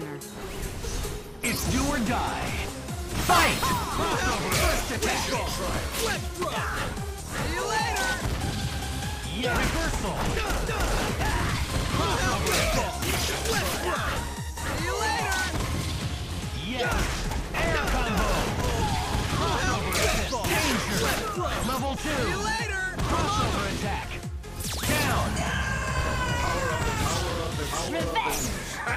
manner. It's do or die. Fight! First attack! Flip throw! See you later! Yeah. Reversal! Flip throw! See you later! Yes! Air combo! Danger! Level 2! See you later! Crossover attack! Down! Revenge!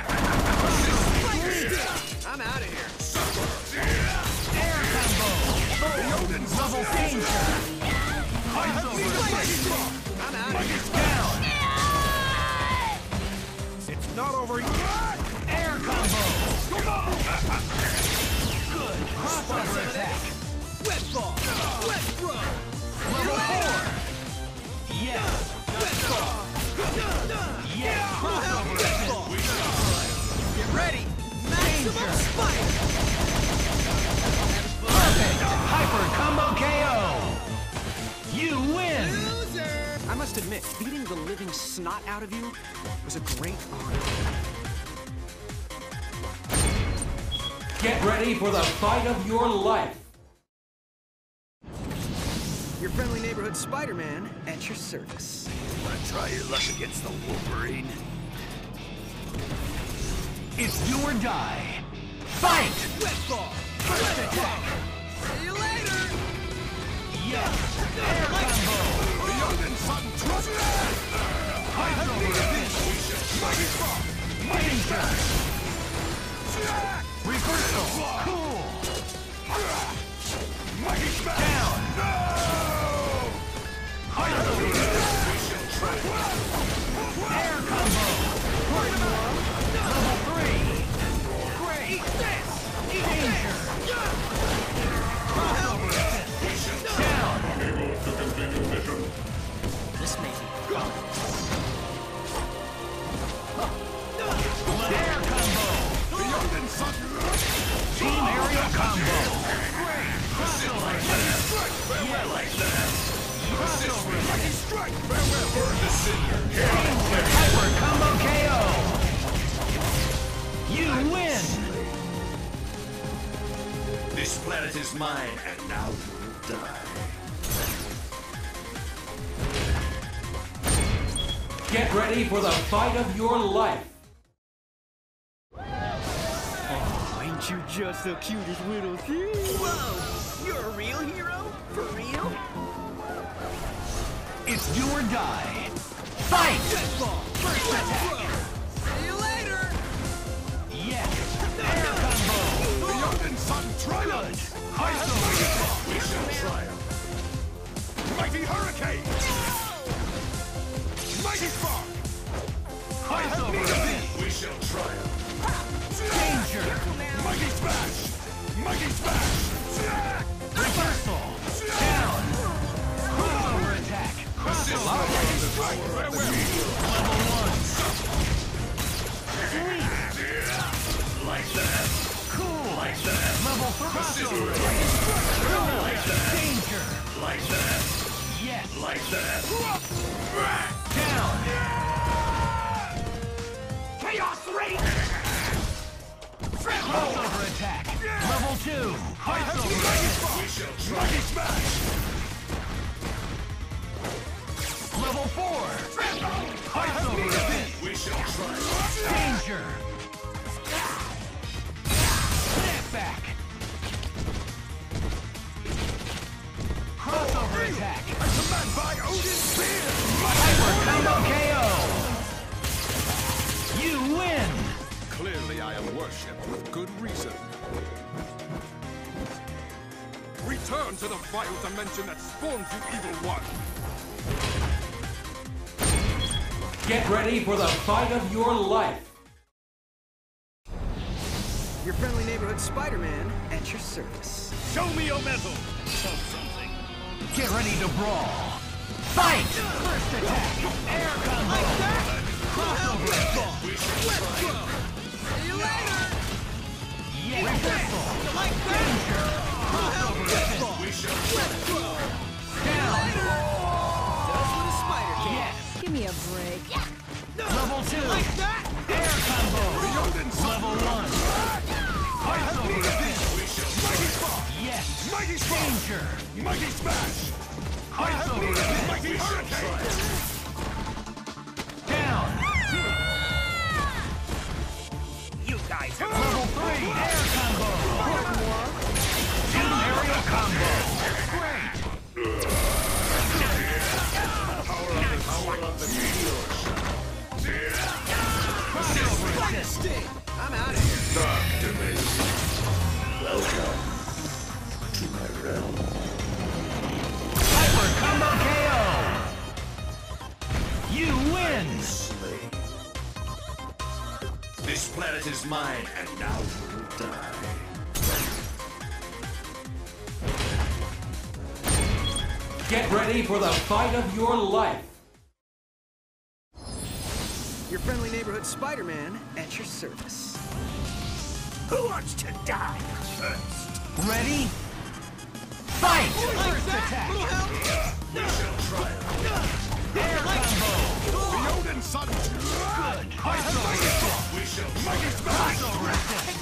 I'm out of here. Air combo! Level danger! Crossover attack! I'm out of here. Down! It's not over yet. Air combo! Good! Crossover attack! Wet ball. Wet throw. Level 4! Yes! Wet ball. Yes! Crossover attack! Get ready. Maximum spike. Perfect! Hyper combo KO! You win! Loser. I must admit, beating the living snot out of you was a great honor. Get ready for the fight of your life. Your friendly neighborhood Spider-Man at your service. Wanna try your luck against the Wolverine? It's do or die. Fight! Wet ball. First attack. See you later. Yes! Air combo! Danger! Reversal! Cool! Down! Air combo! Level 3! Great! Danger! Crossover assist! Down! This may be Air combo! Team aerial combo! Great! Crossover assist! I like that. Crossover assist! Strike! Farewell! Burn the cinder! Hyper combo KO! You win! This planet is mine, and now you'll die. Get ready for the fight of your life. Oh, ain't you just the cutest little thing? Whoa! You're a real hero? For real? It's do or die. Fight! Wet ball. First attack. See you later. Yes! Air combo! The Odin Sun triumphs! Crossover assist! We shall triumph! Mighty Hurricane! Mighty Spark! Crossover assist! We shall triumph! Danger! Mighty Smash! Mighty Smash! Reversal! Down! Crossover attack! Crossover! Strike! Farewell! Level 1! Like that! Cool! Like that! Level 3! Crossover! Like that! Danger! Like that! Yes! Like that! Down! Chaos Ring! Crossover attack! Level 2! Crossover assist! We shall Mighty Smash! Level 4! Crossover assist! We shall triumph! Danger! Snap back! Crossover attack! I command by Odin's Spear! Hyper combo KO! You win! Clearly I am worshipped with good reason. Return to the vile dimension that spawns you, evil one! Get ready for the fight of your life. Your friendly neighborhood Spider-Man at your service. Show me your metal! Show something! Get ready to brawl! Fight! First attack! Air combo! Like that? Crossover attack! Wet throw. See you later. Yes! Reversal! You like that? Danger! Crossover attack! Wet throw. Down! That's what a spider can. Yes! Give me a break. Level 2! Like that? Air combo! Level 1! Mighty Strike! Danger! Mighty Smash! I have Crossover needed attack. Mighty Hurricane! Down! You guys are Level 3, air combo! Zoom aerial combo! Great! Crossover assist! I'm out of here. Dark Dimension. Welcome to my realm. Hyper combo KO! You win! Slay. This planet is mine, and now you will die. Get ready for the fight of your life. Your friendly neighborhood Spider-Man at your service. Who wants to die first? Ready? Fight! First attack! We shall try. Air combo! The Odin Sun! Good! I have Mighty Strike! We shall Mighty Smash! Crossover assist!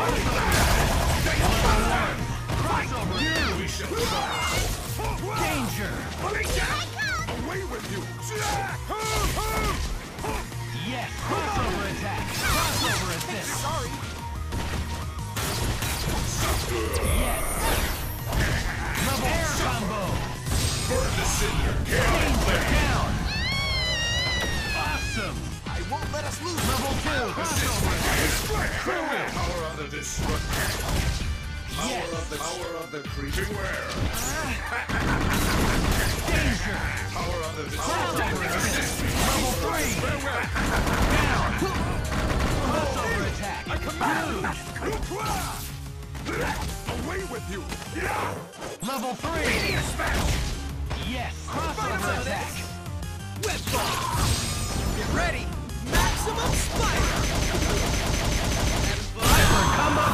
Crossover! We shall try. Danger! Away with you! Yes! Crossover attack! Crossover assist! Sorry. Yes! Level air combo! Burn the cinder. Danger down! Awesome! I won't let us lose. Level 2! Crossover assist! Power of the destruction. Yes! Power of the creature. Beware. Danger! Power of the Crossover assist! Level 3! Down! Crossover attack! Away with you! Level 3! Yes! Crossover attack! Whip ball. Get ready. Maximum Spider. Hyper combo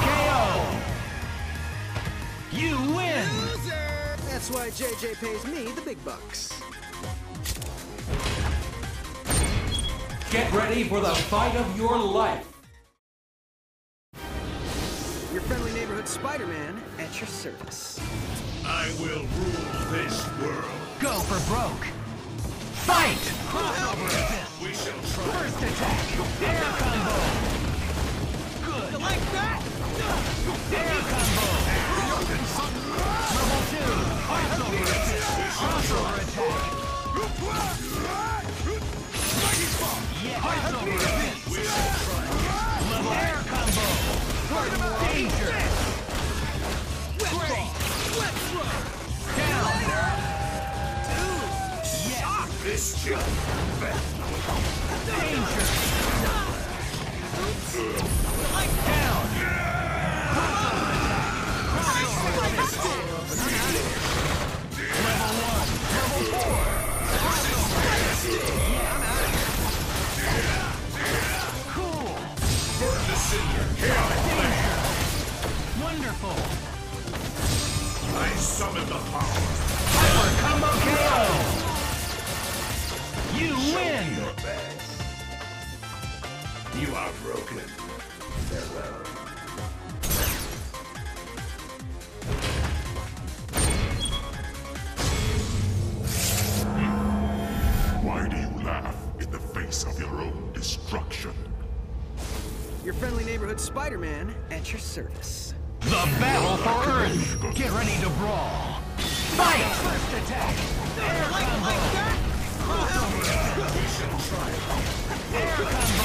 KO! You win! Loser. That's why JJ pays me the big bucks. Get ready for the fight of your life. Your friendly neighborhood Spider-Man at your service. I will rule this world. Go for broke! Fight! Crossover assist! We shall try. First attack! Air combo! Good! Like that? Air combo! Level 2! Crossover assist! Crossover attack! Yes! Crossover assist! Level air combo! Danger! Great! Down! Yes! This shall Danger! Down! Crossover attack! Level 1! Level 4! Cool! burn the cinder. Danger! Wonderful! I summon the power. Hyper combo KO! You win! Your best. You are broken. Farewell. Why do you laugh in the face of your own destruction? Your friendly neighborhood Spider-Man at your service. The battle for Earth! Get ready to brawl! Fight! First attack! Air combo! Crossover! We shall try. Air combo!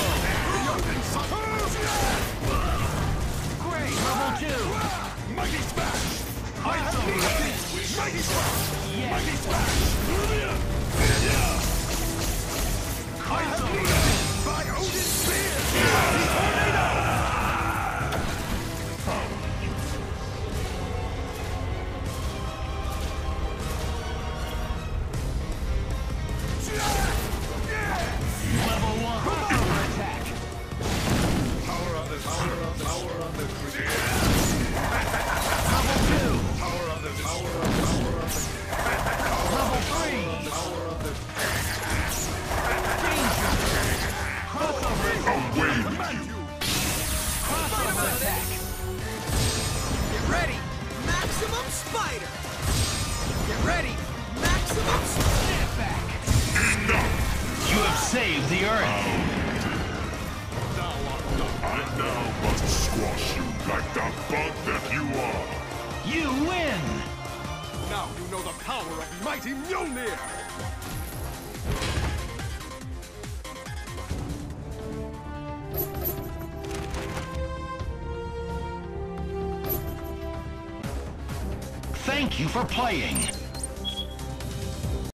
Great! Level 2! Mighty Smash! Crossover assist! Mighty Smash! Yes! Crossover assist! By Odin's Spear! Level 1! Crossover attack! Power of the creature. Level 2! Power of the Level 3! Danger! Crossover attack! Away with you! Crossover attack! Get ready. Maximum Spider. fighter! Get ready! Maximum snapback! You have saved the Earth. I now must squash you like the bug that you are. You win. Now you know the power of mighty Mjolnir! Thank you for playing.